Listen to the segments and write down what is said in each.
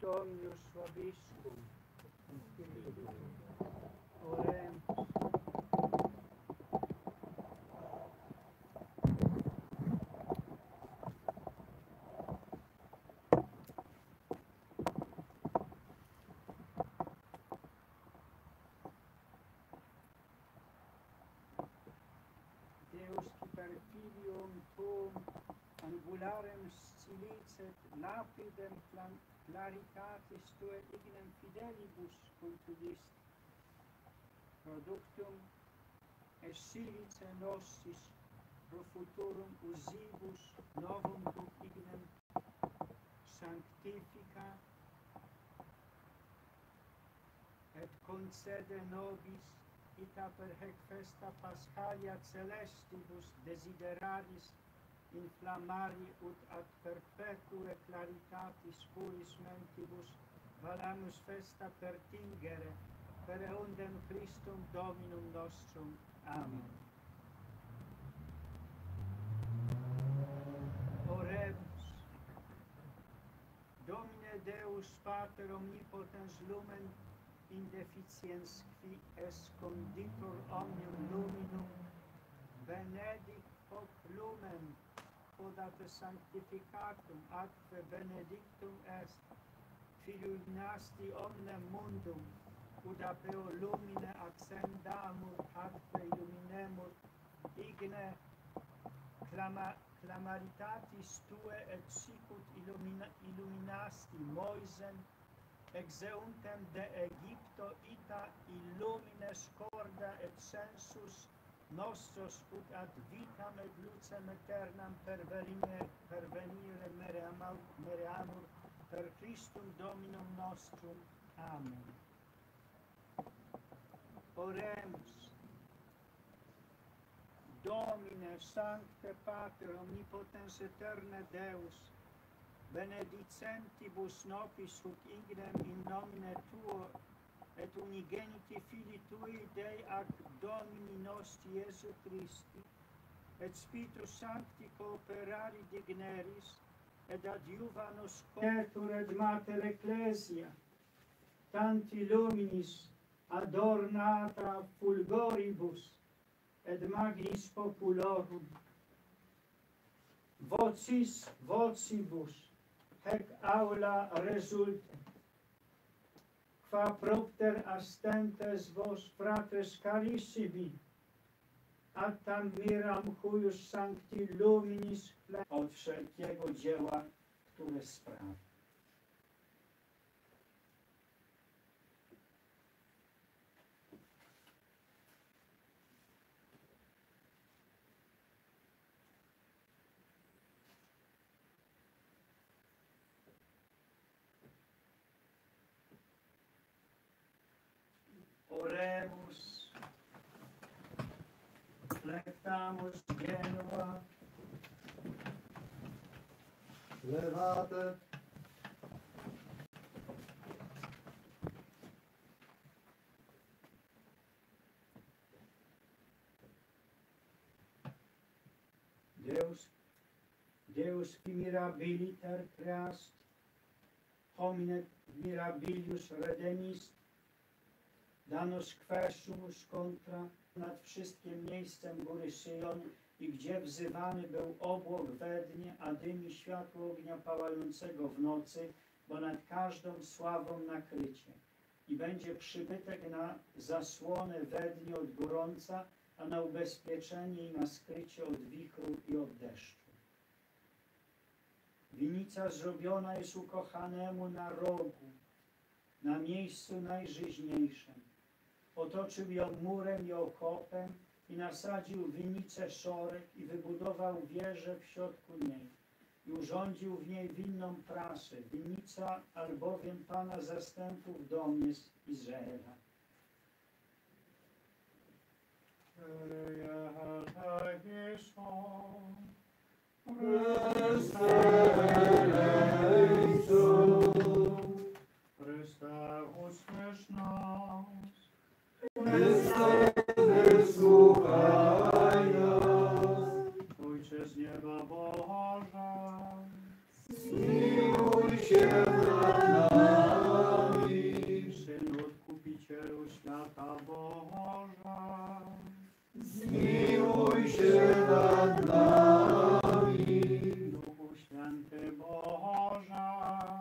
omnius vobiscum. Oremus. Deus qui per filium tuum angularem scilicet lapidem claritatis tuae ignem fidelibus contulis productum et silice nostris pro futurum usibus novum duc ignem sanctifica et concede nobis ita per hec festa Paschalia celestibus desideraris inflammari ut ad perpetue claritatis puris mentibus valamus festa pertingere per eundem Christum Dominum nostrum. Amen. Oremus. Domine Deus Pater omnipotens lumen indeficiens qui es conditor omnium luminum, benedic hoc lumen, quodate sanctificatum atque benedictum est, Filii nasti omnem mundum, ut apeo lumine accendamur atque illuminemur, igne clamaritatis tue et sicut illuminasti Moisen, exeuntem de Egypto ita illumines corda et sensus nostros ut ad vitam et lucem aeternam pervenire mereamur per Christum Dominum nostrum. Amen. Oremus. Domine, Sancte Pater, omnipotens aeterne Deus, benedicentibus nobis huc ignem in nomine Tuo et unigeniti Filii Tui Dei ac Domini nostri Iesu Christi, et Spiritus Sancti cooperari digneris, et adjuva nos coetur et mater Ecclesia, tanti luminis adornata fulgoribus, et magnis populorum, vocis vocibus, hec aula resulte, qua propter astentes vos fratres carissimi, ad tam miram huius sancti luminis od wszelkiego dzieła, które sprawi. Oremus, flectamus genua, levate, Deus qui mirabiliter creast, homine mirabilius redemist, danos quesumus contra nad wszystkim miejscem góry Syjon i gdzie wzywany był obłok we dnie, a dymi światło ognia pałającego w nocy, bo nad każdą sławą nakrycie. I będzie przybytek na zasłonę we dnie od gorąca, a na ubezpieczenie i na skrycie od wichru i od deszczu. Winica zrobiona jest ukochanemu na rogu, na miejscu najżyźniejszym. Otoczył ją murem i okopem i nasadził winicę szorek i wybudował wieżę w środku niej i urządził w niej winną prasę. Winica albowiem Pana zastępów dom jest Izraela. Chryste, usłysz nas. Chryste, wysłuchaj nas. Ojcze z nieba Boże, Zmiłuj się nad nami. się nad nami. Duchu Święty Boże,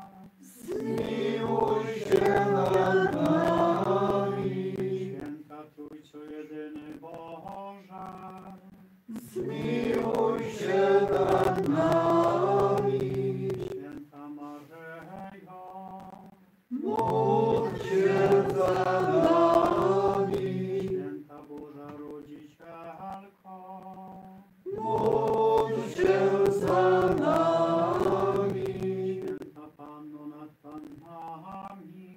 Zmiłuj się nad nami. Święta Trójco Jedyny Boże, Zmiłuj się nad nami. Święta Maryjo, Módl się za nami. Święta Boża Rodzicielko, Módl się za nami. Święta Panno nad Pannami,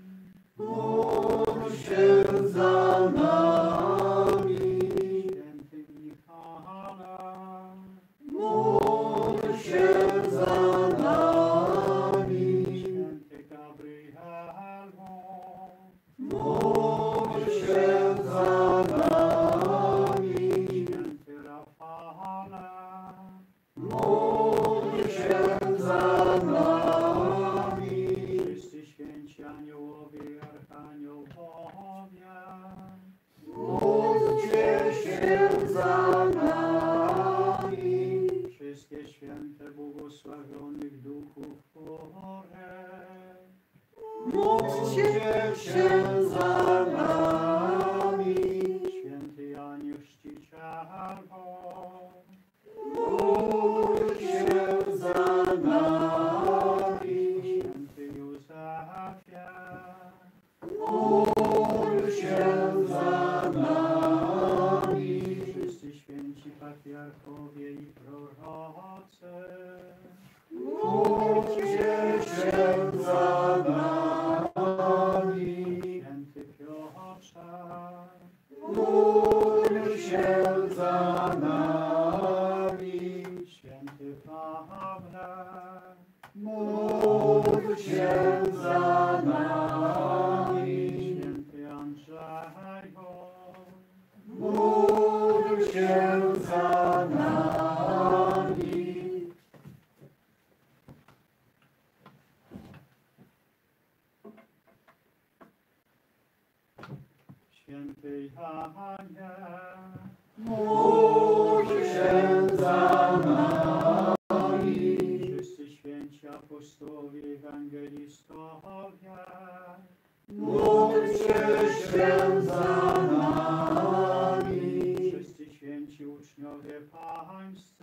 Módl się za nami. Święty Michale, Módl się za nami. Święty Gabrielu, Módl się za nami. Święty Rafale, Módl się za nami. wszyscy święci aniołowie i archaniołowie, Módlcie się za nami. wszystkie święte błogosławionych duchów chórek, Módlcie się za nami. święty Janie Chrzcicielu, Módl się za nami. święty Józefie, Módl się za nami. wszyscy święci patriarchowie i prorocy, Módlcie się za nami. święty Piotrze, Módl się za nami. święty Pawle, Módl się za nami. święty Andrzeju, Módl się za nami. święty Janie, Módl się za nami. wszyscy święci apostołowie, ewangelistowie, Módlcie się za nami. wszyscy święci uczniowie pańscy,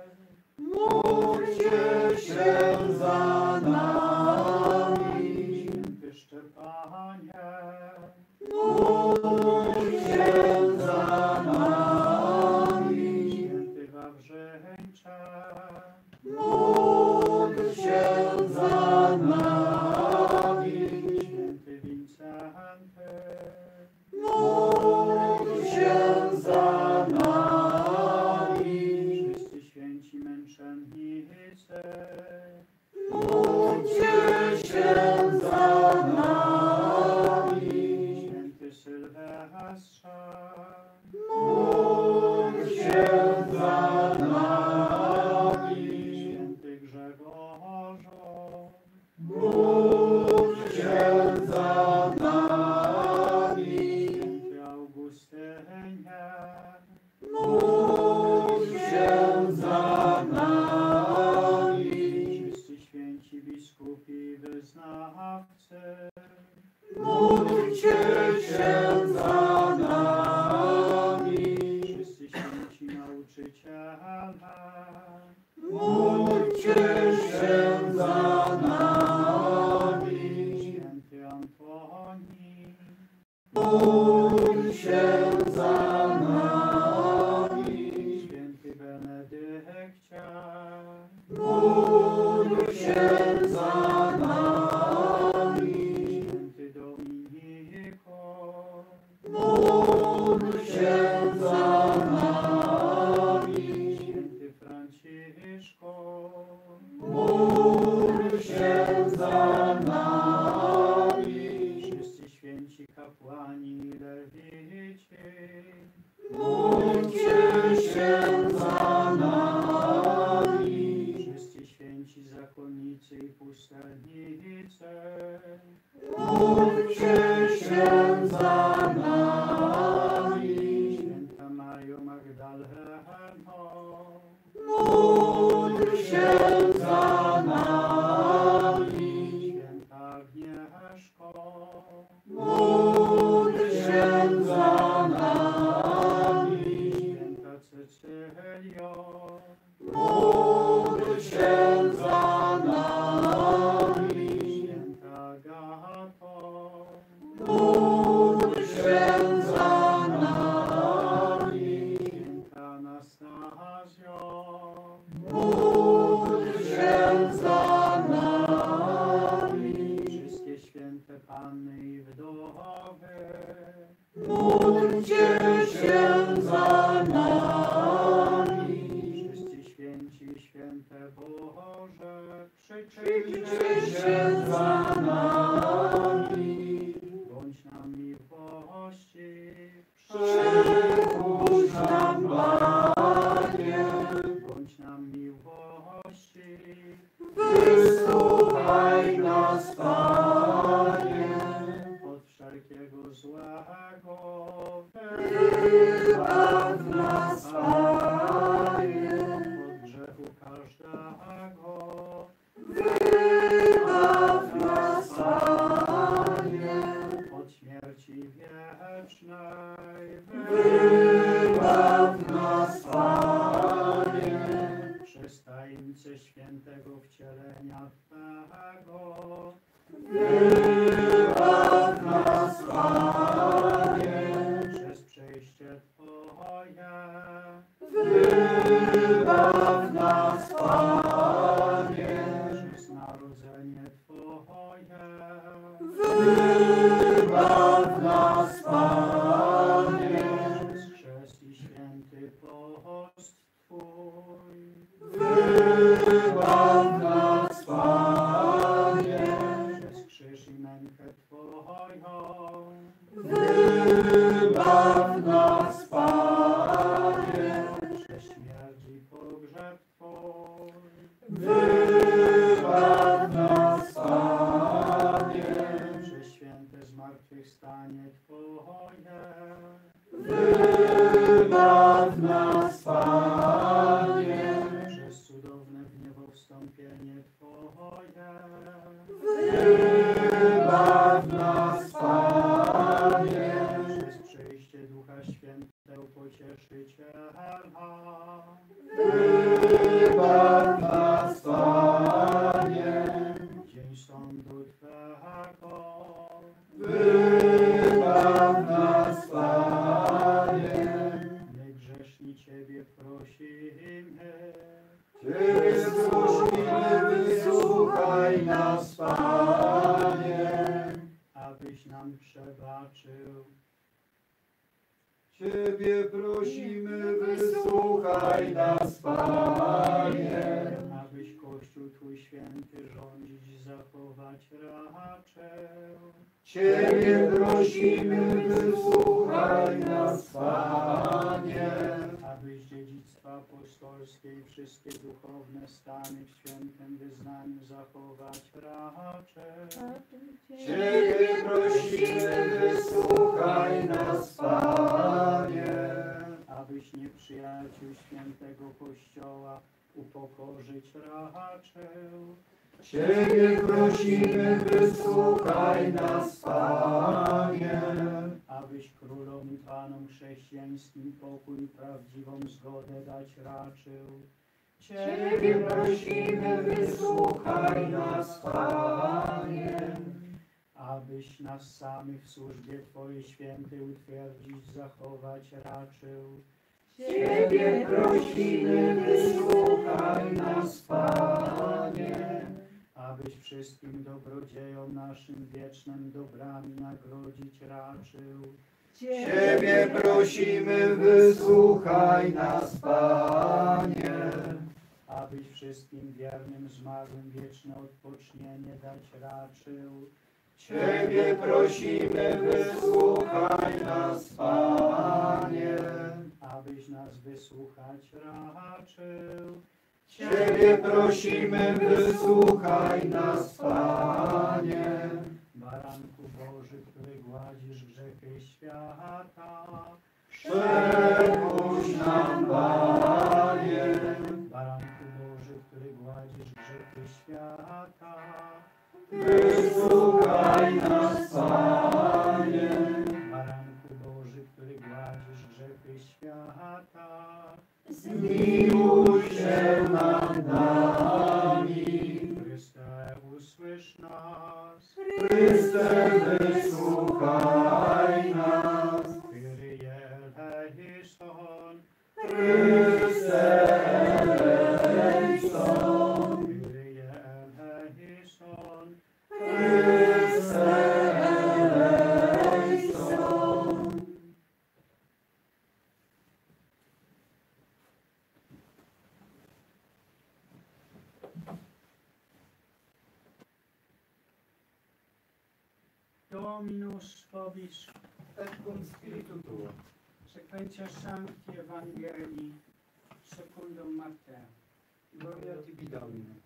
Módlcie się za nami. święty Szczepanie, Módl się za nami. święty Wawrzyńcze, Módl się za nami. święty Wincenty, Módl się za nami. wszyscy święci męczennicy, Módlcie się za nami. święty Sylwestrze, Módl się za nami. święty Grzegorzu, Módl się za nami. święty Augustynie, Módl się za nami. wszyscy święci biskupi i wyznawcy, Módlcie się za nami. wszyscy święci nauczyciele, Módlcie się za nami. Wszyscy święci, święte Boże, Módlcie się za nami. bądź nam miłości, Przypuść nam, Panie, bądź nam miłości, wysłuchaj nas, Panie, od wszelkiego złego, wybaw nas, Panie, od grzechu każdego, wybaw nas, Panie, od śmierci wiecznej, wybaw nas, Panie, przez tajemnicę świętego wcielenia Twego, wybaw nas, Panie, przez przejście Twoje, wybaw nas, Panie, przez narodzenie Twoje, wybaw nas, Panie, przez chrzest i święty post Twój, wybaw nas, Panie, przez krzyż i mękę Twoją, wybaw nas, Panie, przez śmierć i pogrzeb Twój, wybaw nas, Panie, przez święte zmartwychwstanie Twoje, wybaw nas, Panie, przez cudowne wniebowstąpienie Twoje, wybaw nas, Panie, przez przyjście Ducha Świętego Pocieszyciela, wybaw nas, Panie, dzień sądu Twego, wybaw nas, Panie, my grzeszni Ciebie prosimy, Ciebie prosimy, wysłuchaj nas, Panie, abyś nam przebaczył, Ciebie prosimy, wysłuchaj nas, Panie, abyś Kościół Twój święty rządzić, zachować raczył, Ciebie prosimy, wysłuchaj nas, Panie, abyś dziedzictwa apostolskie i wszystkie duchowne stany w świętym wyznaniu zachować raczył, Ciebie prosimy, wysłuchaj nas, Panie, abyś nieprzyjaciół świętego Kościoła upokorzyć raczył, Ciebie prosimy, wysłuchaj nas, Panie, abyś królom i panom chrześcijańskim pokój i prawdziwą zgodę dać raczył. Ciebie prosimy, wysłuchaj nas, Panie, abyś nas samych w służbie Twojej świętej utwierdzić, zachować raczył. Ciebie prosimy, wysłuchaj nas, Panie, Abyś wszystkim dobrodziejom naszym wiecznym dobrami nagrodzić raczył. Ciebie prosimy, wysłuchaj nas, Panie, Abyś wszystkim wiernym zmarłym wieczne odpocznienie dać raczył. Ciebie prosimy, wysłuchaj nas, Panie, Abyś nas wysłuchać raczył. Ciebie prosimy, wysłuchaj nas, Panie, Baranku Boży, który gładzisz grzechy świata. przepuść nam, Panie, Baranku Boży, który gładzisz grzechy świata. wysłuchaj nas, Panie, Baranku Boży, który gładzisz grzechy świata. zmiłuj się nad nami, Chryste, usłysz nas. Chryste, wysłuchaj nas, Kyrie eleison. Chryste, eleison, Kyrie eleison. Chryste, eleison. Dominus vobis, et cum spiritu tuo. sequentia Sancti Evangelii secundum Matteo. Gloria tibi, Domine.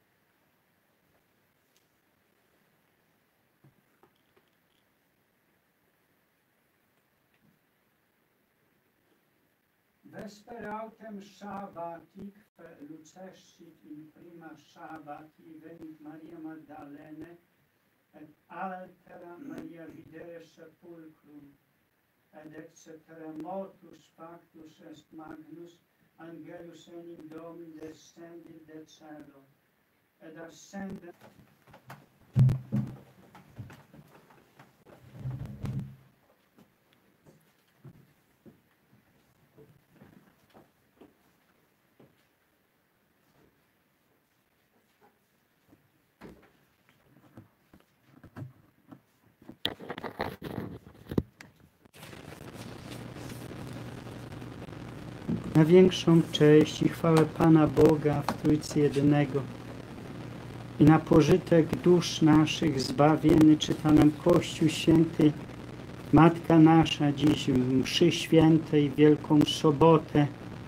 Vesper autem Shabbatic lucescit in prima Shabbati venit Maria Magdalene et altera Maria videre sepulcrum et ex terremotus factus est magnus angelus enim Domini descendit de celo et ascendit. Na większą cześć i chwałę Pana Boga w Trójcy Jedynego i na pożytek dusz naszych zbawiony czyta nam Kościół Święty, Matka nasza dziś w mszy świętej, Wielką Sobotę,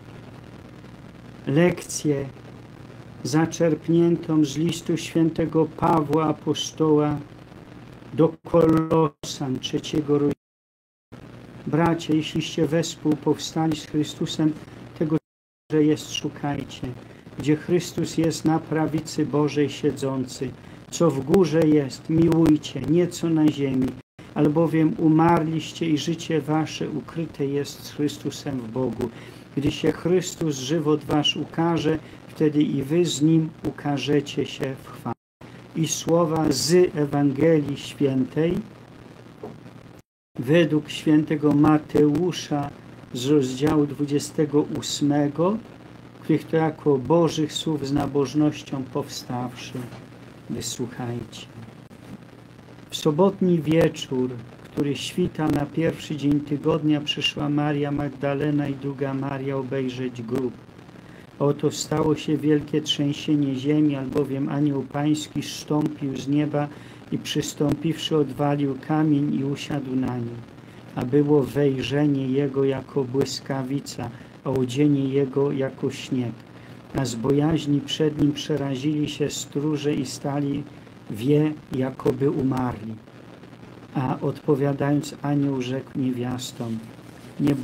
lekcję zaczerpniętą z listu świętego Pawła Apostoła do Kolosan, 3 rozdziału. Bracia, jeśliście wespół powstali z Chrystusem, tego, że jest, szukajcie, gdzie Chrystus jest na prawicy Bożej siedzący. Co w górze jest, miłujcie, nieco na ziemi, albowiem umarliście i życie wasze ukryte jest z Chrystusem w Bogu. Gdy się Chrystus, żywot wasz, ukaże, wtedy i wy z Nim ukażecie się w chwale. I słowa z Ewangelii Świętej według świętego Mateusza z rozdziału 28, których to jako Bożych słów z nabożnością powstawszy. Wysłuchajcie. W sobotni wieczór, który świta na pierwszy dzień tygodnia, przyszła Maria Magdalena i druga Maria obejrzeć grób. Oto stało się wielkie trzęsienie ziemi, albowiem anioł pański zstąpił z nieba i przystąpiwszy odwalił kamień i usiadł na nim. A było wejrzenie jego jako błyskawica, a odzienie jego jako śnieg. A z bojaźni przed nim przerazili się stróże i stali jakoby umarli. A odpowiadając anioł rzekł niewiastom: nie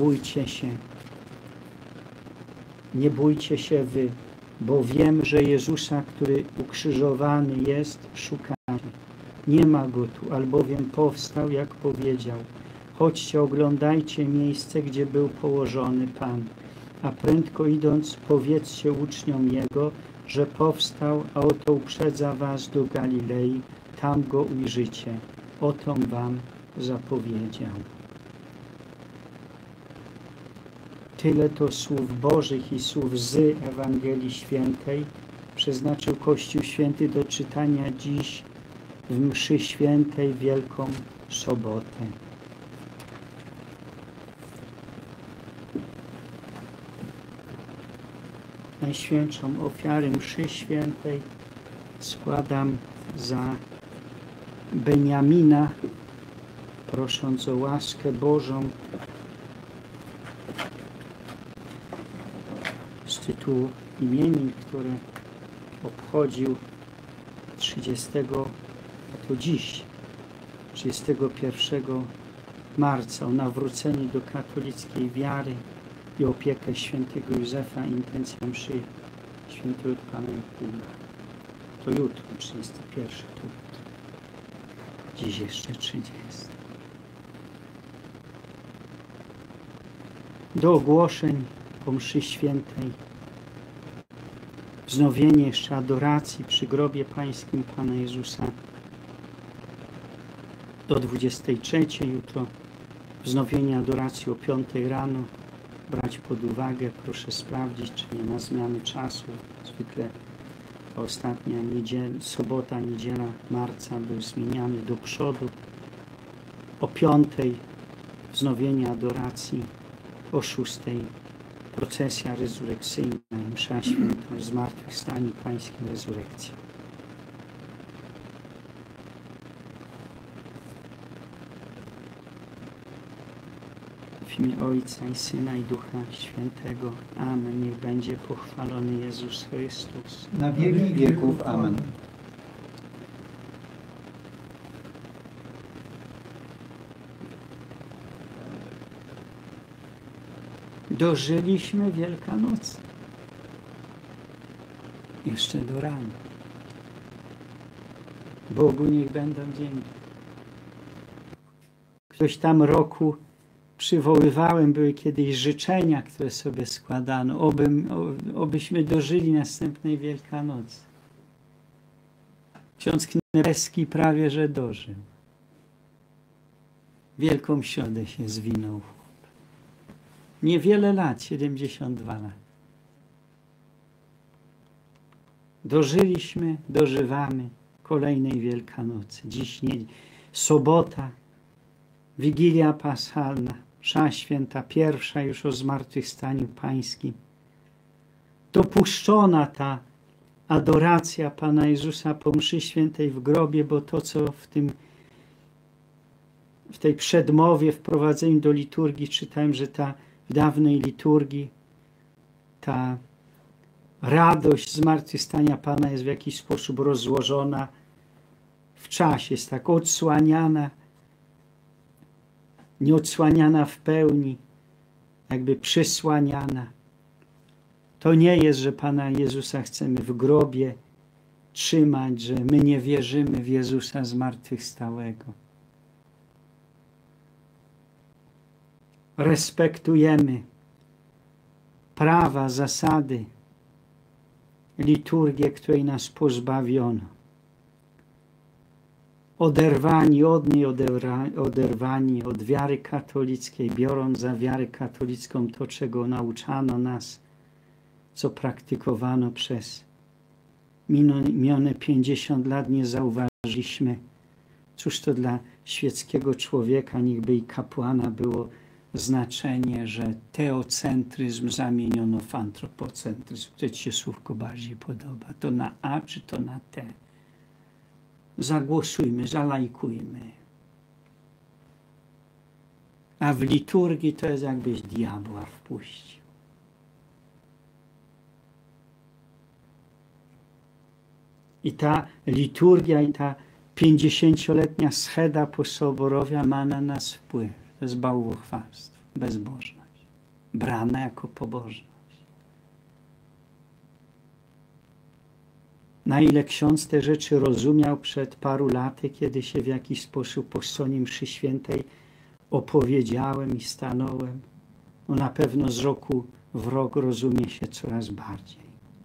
bójcie się wy, bo wiem, że Jezusa, który ukrzyżowany jest, szukacie. Nie ma go tu, albowiem powstał, jak powiedział. Chodźcie, oglądajcie miejsce, gdzie był położony Pan. A prędko idąc, powiedzcie uczniom Jego, że powstał, a oto uprzedza was do Galilei, tam go ujrzycie. Oto wam zapowiedział. Tyle to słów Bożych i słów z Ewangelii Świętej przeznaczył Kościół Święty do czytania dziś w mszy świętej, Wielką Sobotę. Najświętszą ofiarę mszy świętej składam za Beniamina, prosząc o łaskę Bożą z tytułu imienin, które obchodził 31 marca, o nawrócenie do katolickiej wiary i opiekę świętego Józefa, intencja mszy świętego Pana Jakuma. To jutro, 31, to jutro. Dziś jeszcze 30. Do ogłoszeń po mszy świętej, wznowienie jeszcze adoracji przy grobie pańskim Pana Jezusa do 23 jutro, wznowienie adoracji o 5 rano. Brać pod uwagę, proszę sprawdzić, czy nie ma zmiany czasu. Zwykle ostatnia sobota, niedziela marca był zmieniany do przodu. O 5 wznowienie adoracji, o 6 procesja rezurekcyjna, msza święta, zmartwychwstanie pańskie, rezurekcja. imię Ojca i Syna i Ducha Świętego. Amen. Niech będzie pochwalony Jezus Chrystus. Na wieki wieków. Amen. Dożyliśmy Wielkanocy. Jeszcze do rana. Bogu niech będą dzięki. Ktoś tam roku przywoływałem, były kiedyś życzenia, które sobie składano, obyśmy dożyli następnej Wielkanocy. Ksiądz Knebeski prawie że dożył. Wielką Środę się zwinął. Niewiele lat, 72 lat. Dożyliśmy, dożywamy kolejnej Wielkanocy. Dziś sobota, Wigilia Paschalna, msza święta, pierwsza już o zmartwychwstaniu Pańskim. Dopuszczona ta adoracja Pana Jezusa po mszy świętej w grobie, bo to, co w tej przedmowie, wprowadzeniu do liturgii czytałem, że w dawnej liturgii ta radość zmartwychwstania Pana jest w jakiś sposób rozłożona w czasie, jest tak odsłaniana, nie odsłaniana w pełni, jakby przysłaniana. To nie jest, że Pana Jezusa chcemy w grobie trzymać, że my nie wierzymy w Jezusa zmartwychwstałego. Respektujemy prawa, zasady, liturgię, której nas pozbawiono. Oderwani od niej, oderwani od wiary katolickiej, biorąc za wiarę katolicką to, czego nauczano nas, co praktykowano przez minione 50 lat, nie zauważyliśmy. Cóż to dla świeckiego człowieka, niechby i kapłana, było znaczenie, że teocentryzm zamieniono w antropocentryzm. Które ci się słówko bardziej podoba? To na A czy to na T? Zagłosujmy, zalajkujmy. A w liturgii to jest jakbyś diabła wpuścił. I ta liturgia i ta 50-letnia scheda posoborowia ma na nas wpływ. To jest bałwochwalstwo, bezbożność, brana jako pobożność. Na ile ksiądz te rzeczy rozumiał przed paru laty, kiedy się w jakiś sposób po stronie mszy świętej opowiedziałem i stanąłem, no na pewno z roku w rok rozumie się coraz bardziej.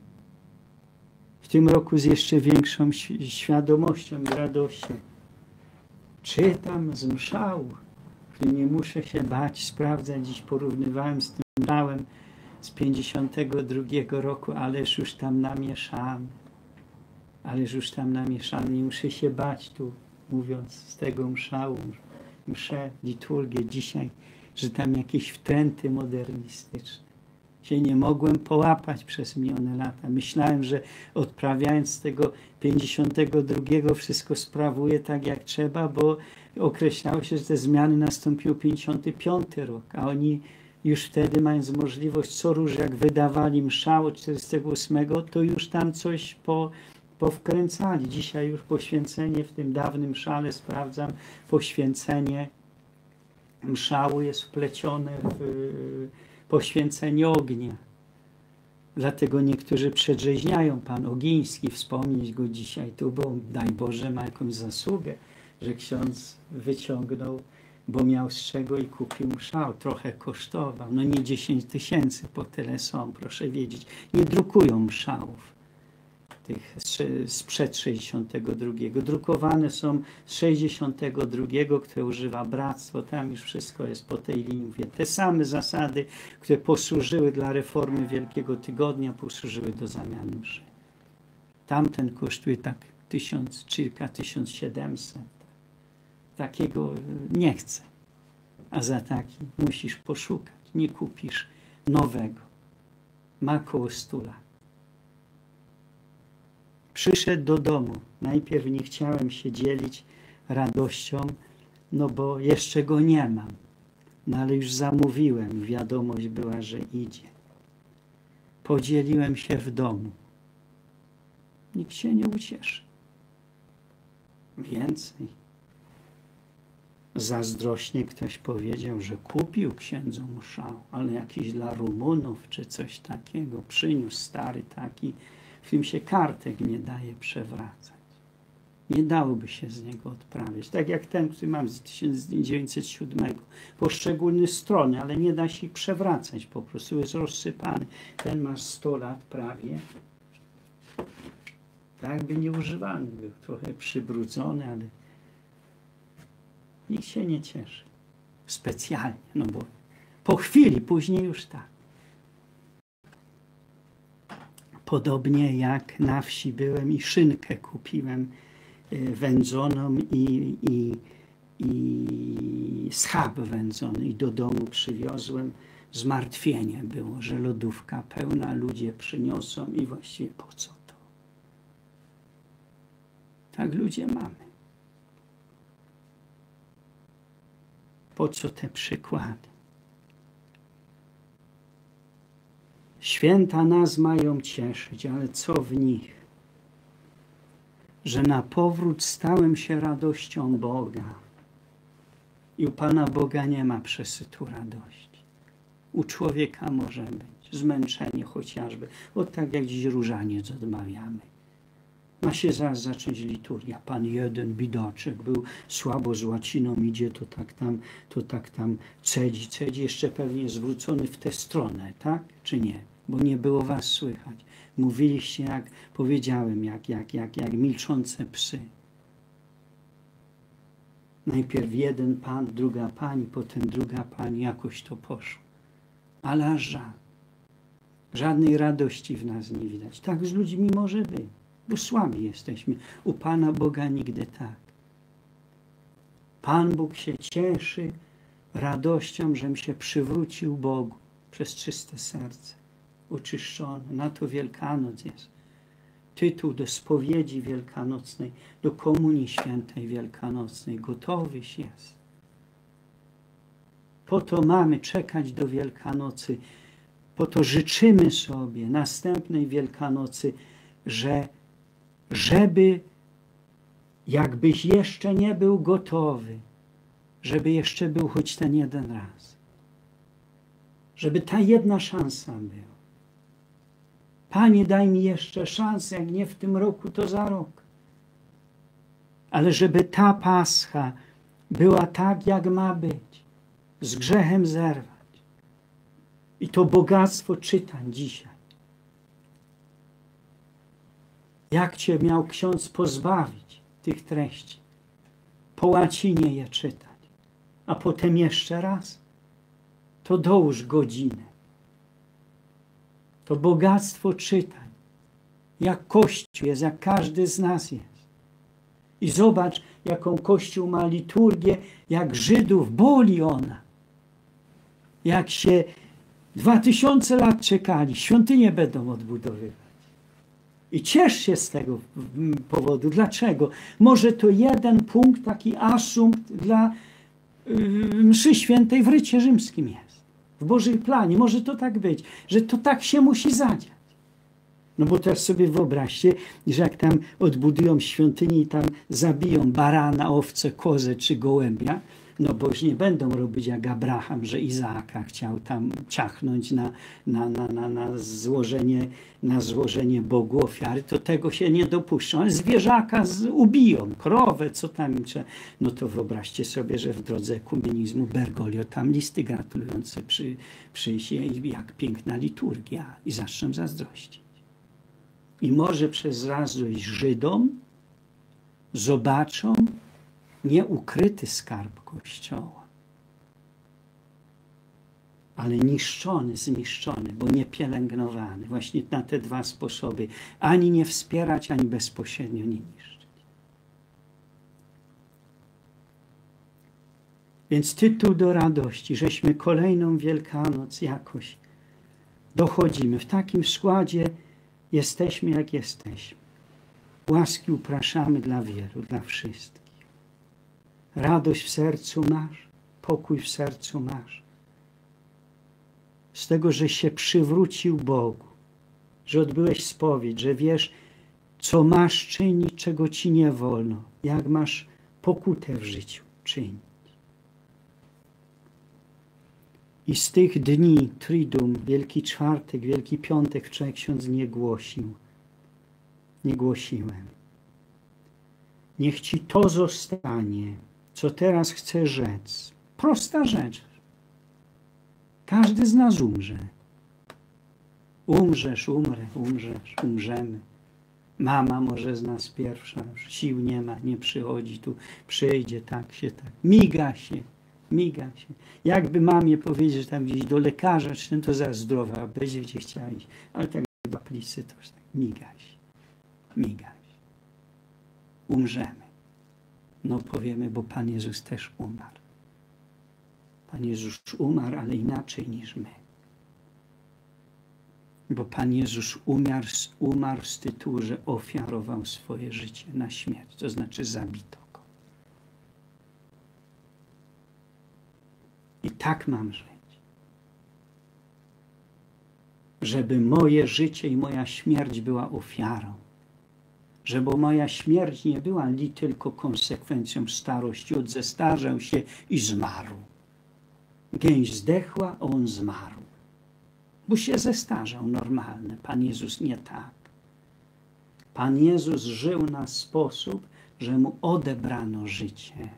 W tym roku z jeszcze większą świadomością i radością czytam z mszału, który nie muszę się bać, sprawdzać. Dziś porównywałem z tym mszałem z 52 roku, ależ już tam namieszany. Ależ już tam namieszany, nie muszę się bać tu, mówiąc z tego mszału, mszę, liturgię dzisiaj, że tam jakieś wtręty modernistyczne. Się nie mogłem połapać przez minione lata. Myślałem, że odprawiając z tego 52 wszystko sprawuję tak jak trzeba, bo określało się, że te zmiany nastąpiły 55 rok, a oni już wtedy, mając możliwość co róż, jak wydawali msza od 48, to już tam coś powkręcali. Dzisiaj już poświęcenie w tym dawnym szale, sprawdzam, poświęcenie mszału jest wplecione w poświęcenie ognia. Dlatego niektórzy przedrzeźniają. Pan Ogiński, wspomnieć go dzisiaj tu, bo daj Boże ma jakąś zasługę, że ksiądz wyciągnął, bo miał z czego i kupił mszał. Trochę kosztował. No nie 10 000, po tyle są, proszę wiedzieć. Nie drukują mszałów tych sprzed 62. Drukowane są z 62, które używa Bractwo. Tam już wszystko jest po tej linii. Mówię, te same zasady, które posłużyły dla reformy Wielkiego Tygodnia, posłużyły do zamiany mszy. Tamten kosztuje tak 1000, circa 1700. Takiego nie chcę. A za taki musisz poszukać. Nie kupisz nowego. Ma koło 100 lat. Przyszedł do domu. Najpierw nie chciałem się dzielić radością, no bo jeszcze go nie mam. No ale już zamówiłem, wiadomość była, że idzie. Podzieliłem się w domu. Nikt się nie ucieszy. Więcej. Zazdrośnie ktoś powiedział, że kupił księdzom szał, ale jakiś dla Rumunów czy coś takiego. Przyniósł stary taki, w którym się kartek nie daje przewracać. Nie dałoby się z niego odprawiać. Tak jak ten, który mam z 1907. Poszczególne strony, ale nie da się ich przewracać. Po prostu jest rozsypany. Ten ma 100 lat prawie. Tak by nieużywany był. Trochę przybrudzony, ale nikt się nie cieszy. Specjalnie, no bo po chwili, później już tak. Podobnie jak na wsi byłem i szynkę kupiłem wędzoną i schab wędzony i do domu przywiozłem. Zmartwienie było, że lodówka pełna, ludzie przyniosą i właściwie po co to? Tak ludzie mamy. Po co te przykłady? Święta nas mają cieszyć, ale co w nich? Że na powrót stałem się radością Boga. I u Pana Boga nie ma przesytu radości. U człowieka może być zmęczenie chociażby. Od tak jak dziś różaniec odmawiamy. Ma się zaraz zacząć liturgia. Pan jeden bidaczek był słabo z łaciną, idzie to tak tam cedzi. Jeszcze pewnie zwrócony w tę stronę, tak? Czy nie? Bo nie było was słychać. Mówiliście, jak powiedziałem, jak milczące psy. Najpierw jeden pan, druga pani, potem druga pani, jakoś to poszło. Ale aż żal. Żadnej radości w nas nie widać. Tak z ludźmi może być, bo słabi jesteśmy. U Pana Boga nigdy tak. Pan Bóg się cieszy radością, żem się przywrócił Bogu przez czyste serce, oczyszczone. Na to Wielkanoc jest. Tytuł do spowiedzi wielkanocnej, do komunii świętej wielkanocnej. Gotowyś jest. Po to mamy czekać do Wielkanocy. Po to życzymy sobie następnej Wielkanocy, żeby jakbyś jeszcze nie był gotowy, żeby jeszcze był choć ten jeden raz. Żeby ta jedna szansa była. Panie, daj mi jeszcze szansę, jak nie w tym roku, to za rok. Ale żeby ta Pascha była tak, jak ma być. Z grzechem zerwać. I to bogactwo czytań dzisiaj. Jak Cię miał ksiądz pozbawić tych treści? Po łacinie je czytać. A potem jeszcze raz. To dołóż godzinę. To bogactwo czytań. Jak Kościół jest, jak każdy z nas jest. I zobacz, jaką Kościół ma liturgię, jak Żydów boli ona. Jak się 2000 lat czekali, świątynie będą odbudowywać. I ciesz się z tego powodu. Dlaczego? Może to jeden punkt, taki asumpt dla mszy świętej w rycie rzymskim jest. W Bożym planie. Może to tak być, że to tak się musi zadziać. No bo teraz sobie wyobraźcie, że jak tam odbudują świątynię i tam zabiją barana, owcę, kozę czy gołębia, no bo już nie będą robić jak Abraham, że Izaaka chciał tam ciachnąć na złożenie Bogu ofiary, to tego się nie dopuszczą. Ale zwierzaka ubiją, krowę, co tam. No to wyobraźcie sobie, że w drodze ekumenizmu Bergoglio tam listy gratulujące przyjdzie i jak piękna liturgia i zaczną zazdrościć. I może przez zazdrość Żydom zobaczą nieukryty skarb Kościoła, ale niszczony, zniszczony, bo nie pielęgnowany. Właśnie na te dwa sposoby. Ani nie wspierać, ani bezpośrednio nie niszczyć. Więc tytuł do radości, żeśmy kolejną Wielkanoc jakoś dochodzimy. W takim składzie jesteśmy, jak jesteśmy. Łaski upraszamy dla wielu, dla wszystkich. Radość w sercu masz? pokój w sercu masz. Z tego, że się przywrócił Bogu, że odbyłeś spowiedź, że wiesz, co masz czynić, czego ci nie wolno, jak masz pokutę w życiu czynić. I z tych dni Triduum, Wielki Czwartek, Wielki Piątek, wczoraj ksiądz nie głosił. Nie głosiłem. Niech ci to zostanie, co teraz chcę rzec. Prosta rzecz. Każdy z nas umrze. Umrzesz, umrę, umrzesz, umrzemy. Mama może z nas pierwsza, sił nie ma, nie przychodzi, tu przyjdzie, tak. Miga się. Jakby mamie powiedzieć, że tam gdzieś do lekarza, czy ten to zaraz zdrowa, będzie gdzie chciała iść. Ale tak do plicy to już tak miga się. Umrzemy. No powiemy, bo Pan Jezus też umarł. Pan Jezus umarł, ale inaczej niż my. Bo Pan Jezus umarł z tytułu, że ofiarował swoje życie na śmierć, to znaczy zabito go. I tak mam żyć. Żeby moje życie i moja śmierć była ofiarą. Żeby moja śmierć nie była tylko konsekwencją starości, zestarzał się i zmarł. Gęś zdechła, a on zmarł. Bo się zestarzał, normalne. Pan Jezus nie tak. Pan Jezus żył na sposób, że mu odebrano życie.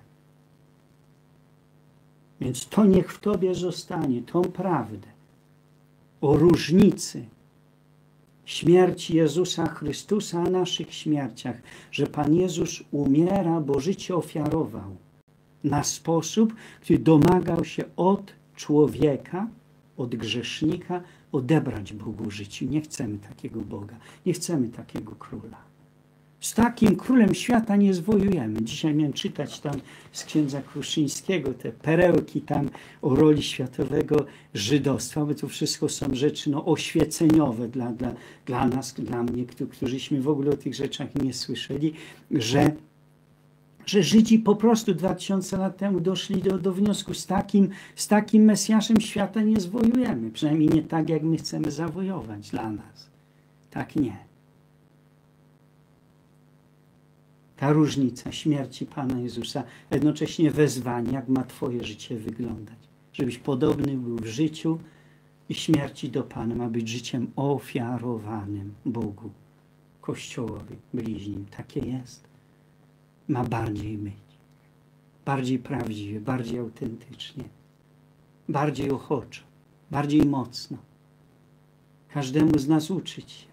Więc to niech w tobie zostanie, tą prawdę o różnicy śmierci Jezusa Chrystusa, a naszych śmierciach, że Pan Jezus umiera, bo życie ofiarował na sposób, który domagał się od człowieka, od grzesznika, odebrać Bogu życie. Nie chcemy takiego Boga, nie chcemy takiego króla. Z takim królem świata nie zwojujemy. Dzisiaj miałem czytać tam z księdza Kruszyńskiego te perełki tam o roli światowego żydostwa, bo to wszystko są rzeczy oświeceniowe dla nas, dla mnie, którzyśmy w ogóle o tych rzeczach nie słyszeli, że Żydzi po prostu 2000 lat temu doszli do wniosku, z takim Mesjaszem świata nie zwojujemy. Przynajmniej nie tak, jak my chcemy zawojować dla nas. Tak nie. Ta różnica śmierci Pana Jezusa, jednocześnie wezwanie, jak ma twoje życie wyglądać. Żebyś podobny był w życiu i śmierci do Pana. Ma być życiem ofiarowanym Bogu, Kościołowi, bliźnim. Takie jest. Ma bardziej być. Bardziej prawdziwie, bardziej autentycznie. Bardziej ochoczo, bardziej mocno. Każdemu z nas uczyć się.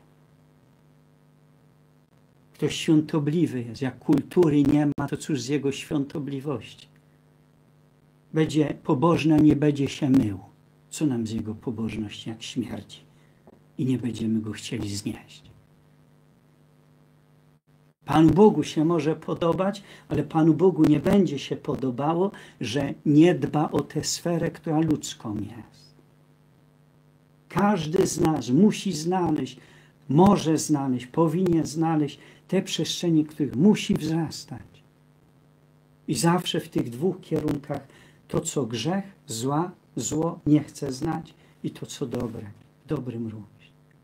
Ktoś świątobliwy jest, jak kultury nie ma, to cóż z jego świątobliwości? Będzie pobożny, a nie będzie się mył. Co nam z jego pobożności, jak śmierci? I nie będziemy go chcieli znieść. Panu Bogu się może podobać, ale Panu Bogu nie będzie się podobało, że nie dba o tę sferę, która ludzką jest. Każdy z nas musi znaleźć, może znaleźć, powinien znaleźć te przestrzenie, w których musi wzrastać. I zawsze w tych dwóch kierunkach to, co grzech, zło nie chce znać i to, co dobre, dobrym również.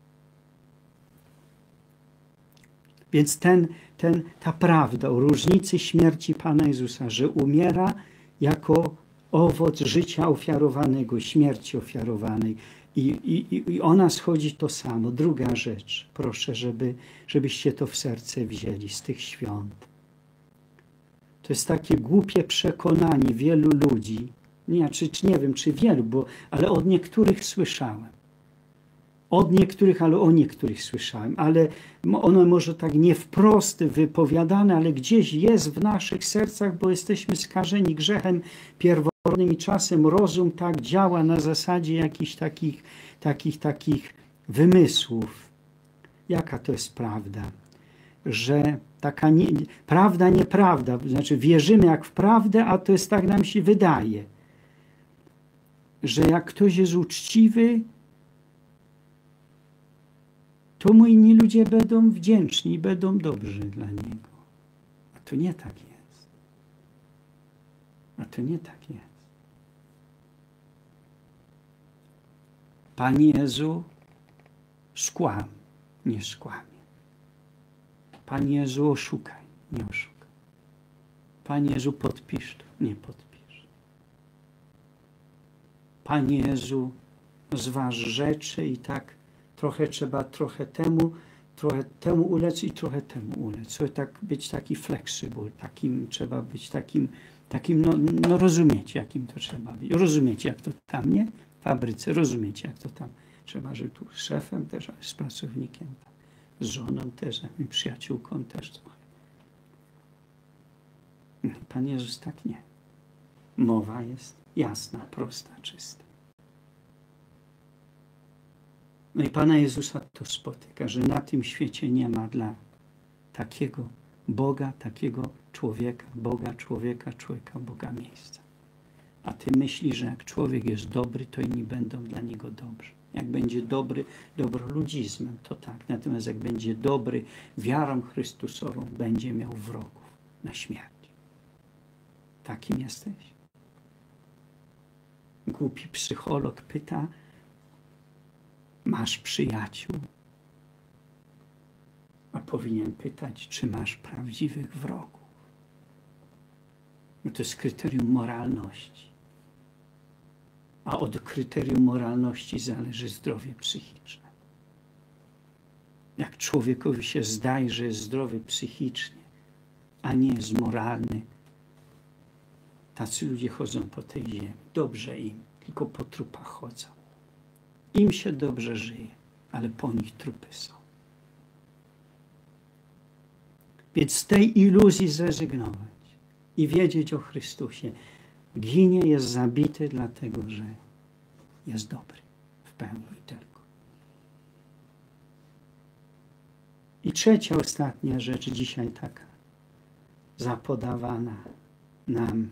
Więc ta prawda o różnicy śmierci Pana Jezusa, że umiera jako owoc życia ofiarowanego, śmierci ofiarowanej. I o nas chodzi to samo. Druga rzecz, proszę, żebyście to w serce wzięli z tych świąt. To jest takie głupie przekonanie wielu ludzi, nie wiem, czy wielu, ale od niektórych słyszałem. Od niektórych, ale o niektórych słyszałem. Ale ono może tak nie wprost wypowiadane, ale gdzieś jest w naszych sercach, bo jesteśmy skażeni grzechem pierworodnym i czasem rozum tak działa na zasadzie jakichś takich wymysłów. Jaka to jest prawda? Że taka prawda, nieprawda. Znaczy wierzymy jak w prawdę, a to jest tak nam się wydaje. Że jak ktoś jest uczciwy, to mu inni ludzie będą wdzięczni i będą dobrzy dla niego. A to nie tak jest. Panie Jezu, skłam, nie skłamie. Panie Jezu, oszukaj, nie oszukaj. Panie Jezu, podpisz to, nie podpisz. Panie Jezu, zważ rzeczy i tak trochę trzeba, trochę temu ulec i trochę temu ulec. Trzeba tak być taki flexible, takim trzeba być takim no rozumiecie, jakim to trzeba być. Rozumiecie, jak to tam, nie? W fabryce, rozumiecie, jak to tam trzeba, że tu z szefem też, ale z pracownikiem, tak. Z żoną też, z przyjaciółką też trochę. Pan Jezus tak nie. Mowa jest jasna, prosta, czysta. No i Pana Jezusa to spotyka, że na tym świecie nie ma dla takiego Boga, takiego człowieka, Boga, człowieka, Boga miejsca. A ty myślisz, że jak człowiek jest dobry, to inni będą dla niego dobrzy. Jak będzie dobry dobroludzizmem, to tak. Natomiast jak będzie dobry wiarą Chrystusową, będzie miał wrogów na śmierć. Takim jesteś? Głupi psycholog pyta, masz przyjaciół? A powinien pytać, czy masz prawdziwych wrogów? No to jest kryterium moralności. A od kryterium moralności zależy zdrowie psychiczne. Jak człowiekowi się zdaje, że jest zdrowy psychicznie, a nie jest moralny, tacy ludzie chodzą po tej ziemi. Dobrze im, tylko po trupach chodzą. Im się dobrze żyje, ale po nich trupy są. Więc z tej iluzji zrezygnować i wiedzieć o Chrystusie. Ginie, jest zabity dlatego, że jest dobry w pełni tylko. I trzecia, ostatnia rzecz dzisiaj taka zapodawana nam.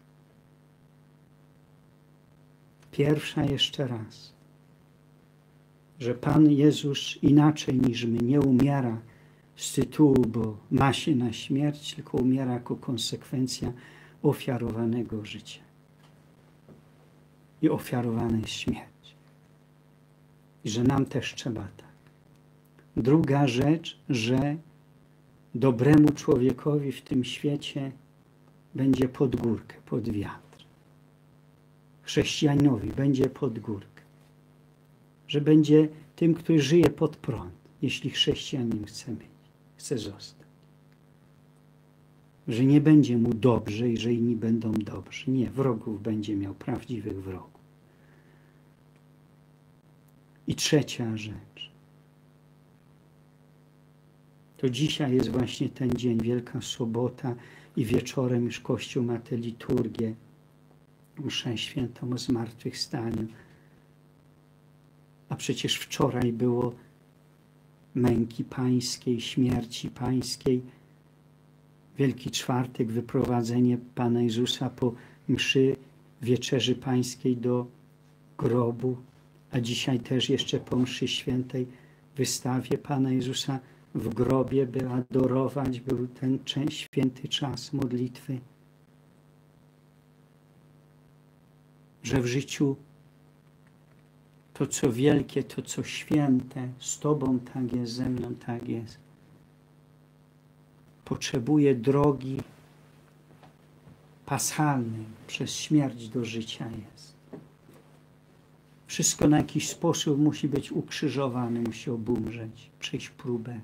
Pierwsza jeszcze raz, że Pan Jezus inaczej niż my nie umiera z tytułu, bo ma się na śmierć, tylko umiera jako konsekwencja ofiarowanego życia. I ofiarowana jest śmierć. I że nam też trzeba tak. Druga rzecz, że dobremu człowiekowi w tym świecie będzie pod górkę, pod wiatr. Chrześcijaninowi będzie pod górkę. Że będzie tym, który żyje pod prąd, jeśli chrześcijanin chce być, chce zostać. Że nie będzie mu dobrze i że inni będą dobrzy. Nie, wrogów będzie miał, prawdziwych wrogów. I trzecia rzecz. To dzisiaj jest właśnie ten dzień, Wielka Sobota i wieczorem już Kościół ma tę liturgię, mszę świętą o zmartwychwstaniu. A przecież wczoraj było męki pańskiej, śmierci pańskiej, Wielki Czwartek, wyprowadzenie Pana Jezusa po mszy Wieczerzy Pańskiej do grobu, a dzisiaj też jeszcze po mszy świętej wystawie Pana Jezusa w grobie, by adorować, był ten święty czas modlitwy. Że w życiu to, co wielkie, to, co święte, z Tobą tak jest, ze mną tak jest. Potrzebuje drogi paschalnej, przez śmierć do życia jest. Wszystko na jakiś sposób musi być ukrzyżowane, musi obumrzeć, przejść próbę,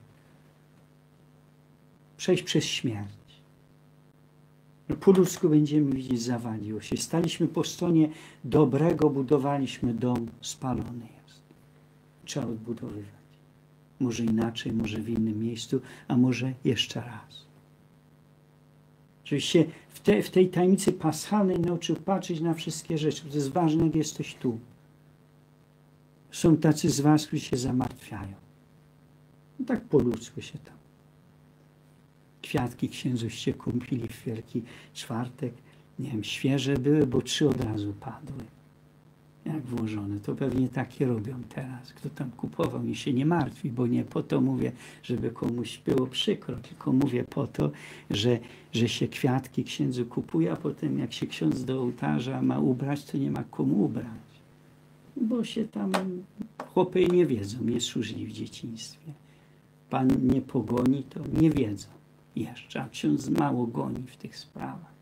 przejść przez śmierć. Po ludzku będziemy widzieć, zawaliło się. Staliśmy po stronie dobrego, budowaliśmy dom, spalony jest. Trzeba odbudowywać. Może inaczej, może w innym miejscu, a może jeszcze raz. Żebyś się w tej tajemnicy paschalnej nauczył patrzeć na wszystkie rzeczy. To jest ważne, jak jesteś tu. Są tacy z was, którzy się zamartwiają. No tak po ludzku się tam. Kwiatki księdzuście kupili w Wielki Czwartek. Nie wiem, świeże były, bo 3 od razu padły. Jak włożone. To pewnie takie robią teraz. Kto tam kupował, mi się nie martwi, bo nie po to mówię, żeby komuś było przykro, tylko mówię po to, że się kwiatki księdzu kupuje, a potem jak się ksiądz do ołtarza ma ubrać, to nie ma komu ubrać. bo się tam chłopy nie wiedzą, nie służyli w dzieciństwie. Pan nie pogoni, to nie wiedzą jeszcze, a ksiądz mało goni w tych sprawach.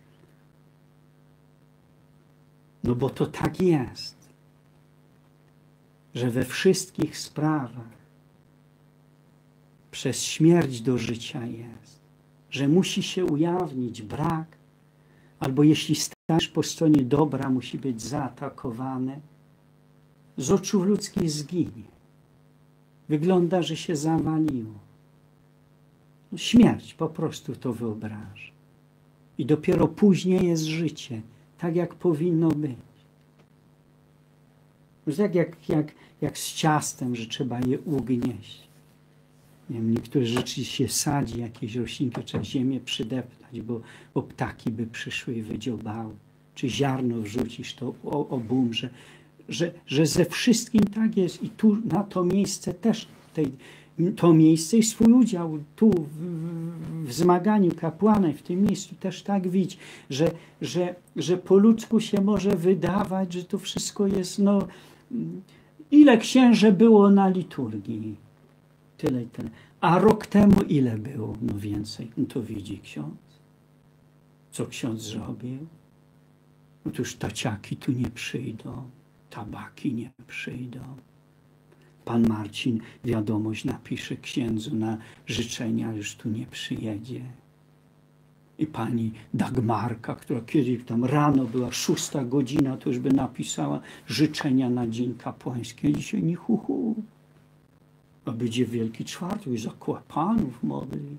No bo to tak jest, że we wszystkich sprawach przez śmierć do życia jest, że musi się ujawnić brak, albo jeśli stajesz po stronie dobra, musi być zaatakowane, z oczu ludzkich zginie. Wygląda, że się zawaliło. No, śmierć, po prostu to wyobraża. I dopiero później jest życie, tak jak powinno być. Tak jak z ciastem, że trzeba je ugnieść. Nie wiem, niektóre rzeczy się sadzi, jakieś roślinki, trzeba ziemię przydeptać, bo ptaki by przyszły i wydziobały. Czy ziarno wrzucisz, to obumrze. Że ze wszystkim tak jest i tu na to miejsce też, to miejsce i swój udział tu w zmaganiu kapłana i w tym miejscu też tak widzi, że po ludzku się może wydawać, że to wszystko jest, no, ile księży było na liturgii? Tyle i tyle. A rok temu ile było? No więcej. No to widzi ksiądz. Co ksiądz zrobił? No to już taciaki tu nie przyjdą, tabaki nie przyjdą. Pan Marcin wiadomość napisze księdzu na życzenia, już tu nie przyjedzie. I pani Dagmarka, która kiedyś tam rano była, 6 godzina, to już by napisała życzenia na dzień kapłański. A dzisiaj nie hu. A będzie Wielki Czwartek i za kapłanów modlić.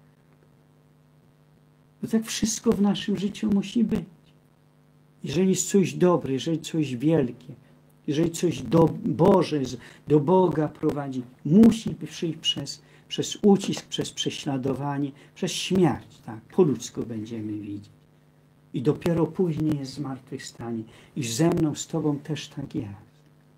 No tak wszystko w naszym życiu musi być. Jeżeli jest coś dobre, jeżeli coś wielkie, jeżeli coś Boże, do Boga prowadzi, musi przyjść przez ucisk, przez prześladowanie, przez śmierć. Tak, po ludzku będziemy widzieć. I dopiero później jest zmartwychwstanie. I ze mną, z Tobą też tak jest.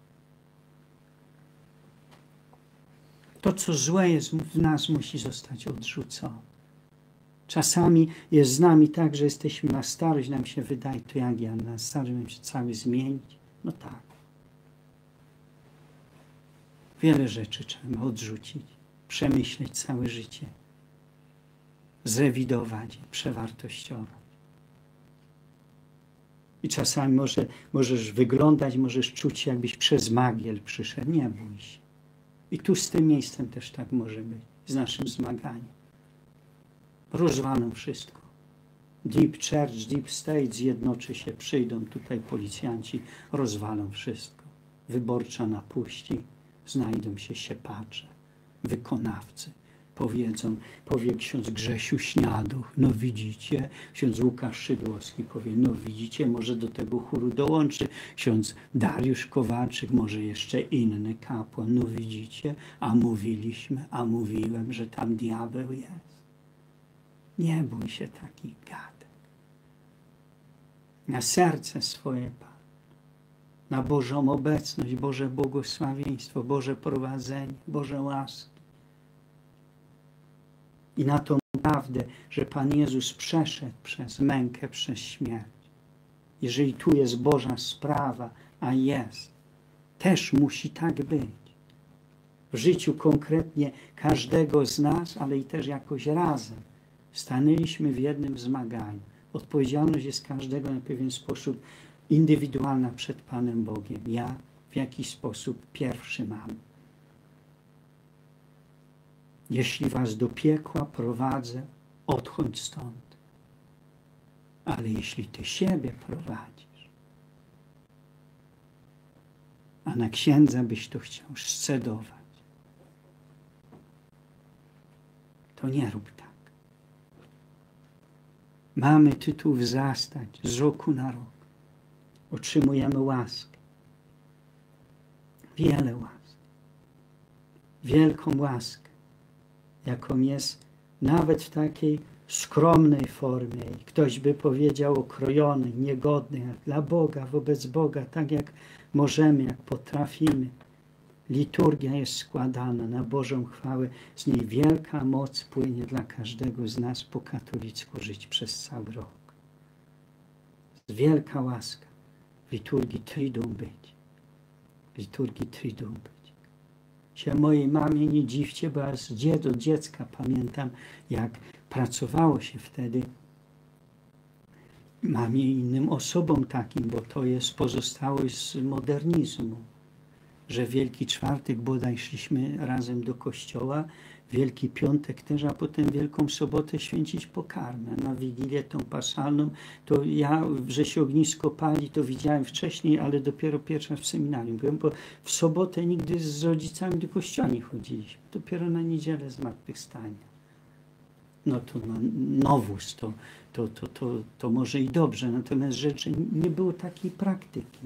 To, co złe jest w nas, musi zostać odrzucone. Czasami jest z nami tak, że jesteśmy na starość, nam się wydaje, to jak ja na starość mam się cały zmienić. No tak. Wiele rzeczy trzeba odrzucić, przemyśleć całe życie, zrewidować, przewartościować. I czasami możesz wyglądać, możesz czuć się, jakbyś przez magiel przyszedł. Nie bój się. I tu z tym miejscem też tak może być, z naszym zmaganiem. Rozwalą wszystko. Deep Church, Deep State zjednoczy się, przyjdą tutaj policjanci, rozwalą wszystko. Wyborcza napuści, znajdą się siepacze, wykonawcy. Powie ksiądz Grzesiu Śniaduch, no widzicie, ksiądz Łukasz Szydłowski powie, no widzicie, może do tego chóru dołączy ksiądz Dariusz Kowalczyk, może jeszcze inny kapłan, no widzicie, a mówiliśmy, a mówiłem, że tam diabeł jest. Nie bój się takich gadek. Na serce swoje Pan, na Bożą obecność, Boże błogosławieństwo, Boże prowadzenie, Boże łaski. I na tą prawdę, że Pan Jezus przeszedł przez mękę, przez śmierć. Jeżeli tu jest Boża sprawa, a jest, też musi tak być. W życiu konkretnie każdego z nas, ale i też jakoś razem stanęliśmy w jednym zmaganiu. Odpowiedzialność jest każdego na pewien sposób indywidualna przed Panem Bogiem. Ja w jakiś sposób pierwszy mam. Jeśli was do piekła prowadzę, odchodź stąd. Ale jeśli ty siebie prowadzisz, a na księdza byś to chciał scedować, to nie rób tak. Mamy tytuł wzrastać z roku na rok. Otrzymujemy łaskę. Wiele łask. Wielką łaskę, jaką jest nawet w takiej skromnej formie. I ktoś by powiedział okrojonej, niegodnej, jak dla Boga, wobec Boga, tak jak możemy, jak potrafimy. Liturgia jest składana na Bożą chwałę. Z niej wielka moc płynie dla każdego z nas po katolicku żyć przez cały rok. Wielka łaska w liturgii Triduum być. liturgii Triduum być. Się mojej mamie nie dziwcie, bo ja od dziecka pamiętam, jak pracowało się wtedy mamie i innym osobom takim, bo to jest pozostałość z modernizmu, że Wielki Czwartek bodaj szliśmy razem do kościoła, Wielki Piątek też, a potem Wielką Sobotę święcić pokarmę. Na Wigilię tą paschalną, to ja, że się ognisko pali, to widziałem wcześniej, ale dopiero pierwszy raz w seminarium byłem, bo w sobotę nigdy z rodzicami do kościoła nie chodziliśmy. Dopiero na niedzielę zmartwychwstania. No to nowóz, to może i dobrze, natomiast rzeczy nie było takiej praktyki.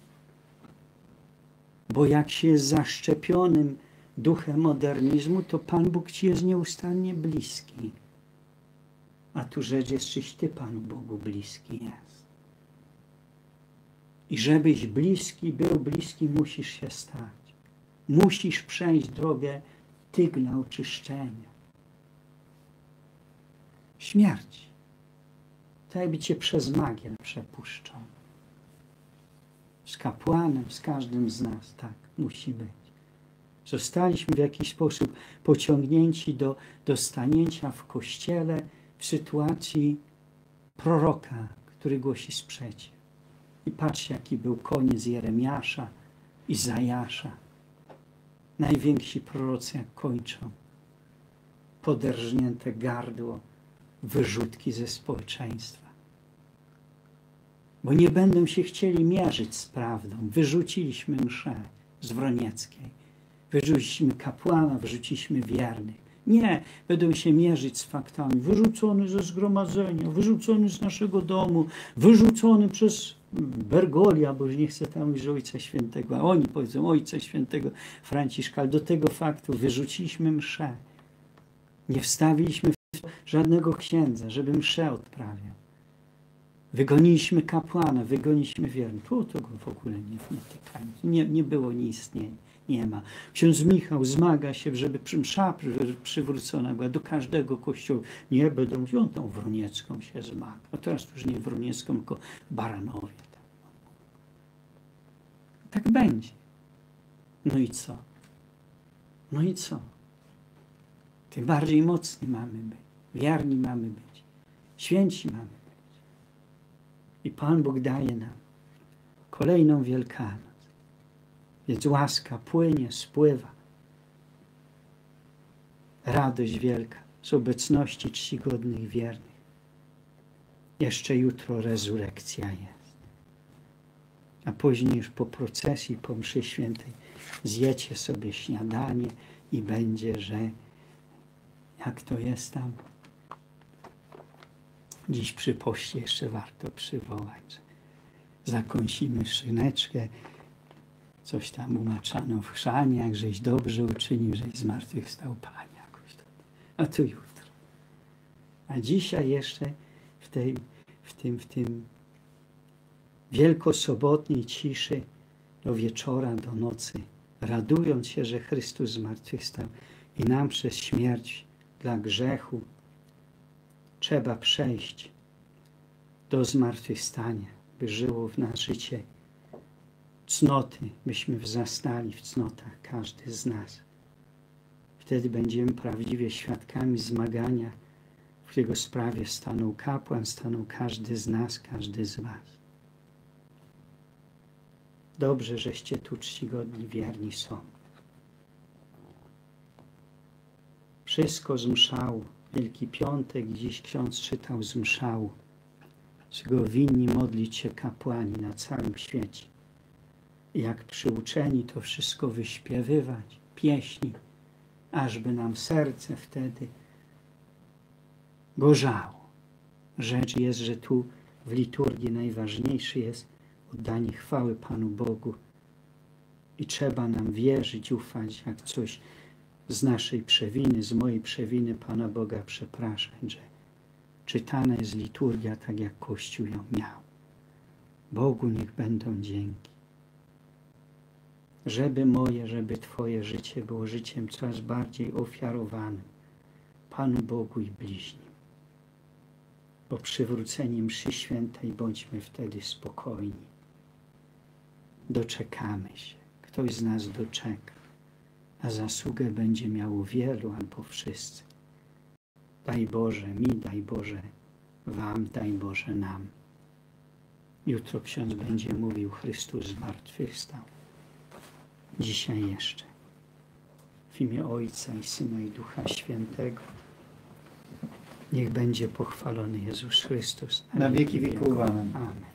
Bo jak się jest zaszczepionym duchem modernizmu, to Pan Bóg ci jest nieustannie bliski. A tu rzecz jest, czyś ty Panu Bogu bliski jest. I żebyś był bliski, musisz się stać. Musisz przejść drogę tygla oczyszczenia. Śmierć. Tak jakby cię przez magię przepuszczą. Z kapłanem, z każdym z nas, tak, musi być. Zostaliśmy w jakiś sposób pociągnięci do stanięcia w kościele w sytuacji proroka, który głosi sprzeciw. I patrzcie, jaki był koniec Jeremiasza, Izajasza. Najwięksi prorocy jak kończą. Poderżnięte gardło, wyrzutki ze społeczeństwa. Bo nie będą się chcieli mierzyć z prawdą. Wyrzuciliśmy mszę z Wronieckiej. Wyrzuciliśmy kapłana, wyrzuciliśmy wiernych. Nie, będą się mierzyć z faktami. Wyrzucony ze zgromadzenia, wyrzucony z naszego domu, wyrzucony przez Bergolia, bo już nie chcę tam mówić, że Ojca Świętego, a oni powiedzą Ojca Świętego Franciszka, ale do tego faktu wyrzuciliśmy mszę. Nie wstawiliśmy żadnego księdza, żeby mszę odprawiał. Wygoniliśmy kapłana, wygoniliśmy wiernych. To go w ogóle nie tykali. Nie było, nie istnieje. Nie ma. Ksiądz Michał zmaga się, żeby msza przywrócona była do każdego kościoła. Nie będą mówić, on tą Wroniecką się zmaga. A teraz już nie Wroniecką, tylko Baranowie. Tak będzie. No i co? No i co? Tym bardziej mocni mamy być. Wierni mamy być. Święci mamy być. I Pan Bóg daje nam kolejną Wielkanoc. Więc łaska płynie, spływa. Radość wielka z obecności czcigodnych wiernych. Jeszcze jutro rezurekcja jest. A później już po procesji, po mszy świętej zjecie sobie śniadanie i będzie, że jak to jest tam, dziś przy poście jeszcze warto przywołać, że zakąsimy szyneczkę, coś tam umaczano w chrzanie, jak żeś dobrze uczynił, żeś zmartwychwstał, Panie, jakoś to. A to jutro. A dzisiaj jeszcze w tym wielkosobotniej ciszy do wieczora, do nocy, radując się, że Chrystus zmartwychwstał i nam przez śmierć dla grzechu trzeba przejść do zmartwychwstania, by żyło w nas życie cnoty, byśmy wzrastali w cnotach, każdy z nas. Wtedy będziemy prawdziwie świadkami zmagania, w którego sprawie stanął kapłan, stanął każdy z nas, każdy z was. Dobrze, żeście tu czcigodni, wierni są. Wszystko z mszału. Wielki Piątek, dziś ksiądz czytał z mszału, czego winni modlić się kapłani na całym świecie. I jak przyuczeni to wszystko wyśpiewywać, pieśni, ażby nam serce wtedy gorzało. Rzecz jest, że tu w liturgii najważniejszy jest oddanie chwały Panu Bogu i trzeba nam wierzyć, ufać, jak coś z naszej przewiny, z mojej przewiny Pana Boga przepraszać, że czytana jest liturgia tak, jak Kościół ją miał. Bogu niech będą dzięki. Żeby moje, żeby Twoje życie było życiem coraz bardziej ofiarowanym Panu Bogu i bliźnim. Po przywróceniu mszy świętej bądźmy wtedy spokojni. Doczekamy się. ktoś z nas doczeka, a zasługę będzie miało wielu albo wszyscy. Daj Boże mi, daj Boże wam, daj Boże nam. Jutro ksiądz będzie mówił, Chrystus zmartwychwstał. Dzisiaj jeszcze. W imię Ojca i Syna i Ducha Świętego. Niech będzie pochwalony Jezus Chrystus. Na wieki wieków. Amen. Amen.